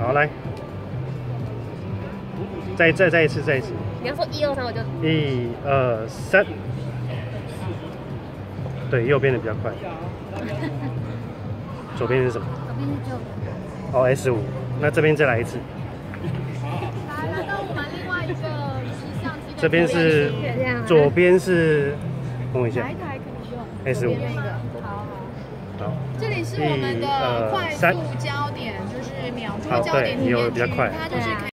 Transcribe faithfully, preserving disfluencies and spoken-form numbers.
好，来，再再再一次，再一次。 你要说一二三，我就一二三。对，右边的比较快。左边是什么？ 左边是九。 哦 ，S 五。那这边再来一次。 来，来到我们另外一个是相机的。 这边是左边是，等我一下。 哪一台可以用 ？S 五。 好。 好。 这里是我们的快速焦点，就是秒出焦点体验区，它就是可以。